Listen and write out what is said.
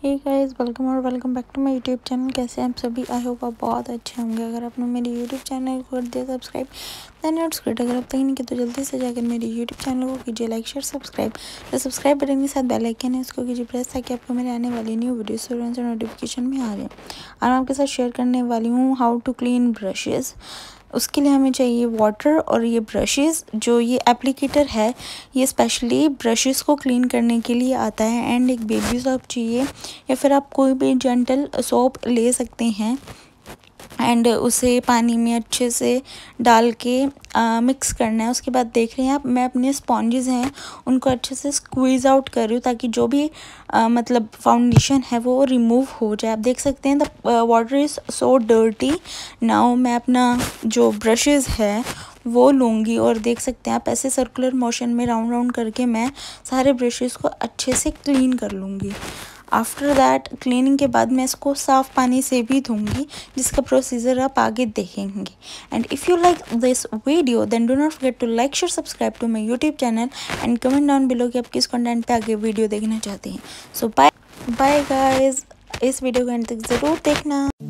हे guys, welcome और welcome back to my YouTube channel. कैसे हैं आप सभी? आई होप आप बहुत अच्छे होंगे। अगर आपने मेरे यूट्यूब चैनल को कर दिया सब्सक्राइब दैन इट्स ग्रेट। अगर आप तक नहीं किया तो जल्दी से जाकर मेरे यूट्यूब चैनल को कीजिए लाइक शेयर सब्सक्राइब। तो सब्सक्राइब बटन के साथ बेल आइकन है, इसको कीजिए प्रेस ताकि आपको मेरे आने वाली न्यू वीडियोस तुरंत से नोटिफिकेशन में आ जाए। और मैं आपके साथ शेयर करने वाली हूँ हाउ टू क्लीन ब्रशेज़। उसके लिए हमें चाहिए वाटर और ये ब्रशेस। जो ये एप्लीकेटर है ये स्पेशली ब्रशेस को क्लीन करने के लिए आता है। एंड एक बेबी सोप चाहिए या फिर आप कोई भी जेंटल सोप ले सकते हैं। एंड उसे पानी में अच्छे से डाल के मिक्स करना है। उसके बाद देख रहे हैं आप, मैं अपने स्पॉन्जेस हैं उनको अच्छे से स्क्वीज़ आउट कर रही हूँ ताकि जो भी मतलब फाउंडेशन है वो रिमूव हो जाए। आप देख सकते हैं the water is so dirty. Now मैं अपना जो ब्रशेज़ है वो लूँगी और देख सकते हैं आप ऐसे सर्कुलर मोशन में राउंड राउंड करके मैं सारे ब्रशेज़ को अच्छे से क्लीन कर लूँगी। आफ्टर दैट क्लीनिंग के बाद मैं इसको साफ़ पानी से भी धोऊंगी, जिसका प्रोसीजर आप आगे देखेंगे। And if you like this video then do not forget to like share subscribe to my YouTube channel and comment down below कि आप किस कंटेंट पे आगे वीडियो देखना चाहते हैं। सो बाय बाय गाइस, इस वीडियो को एंड तक ज़रूर देखना।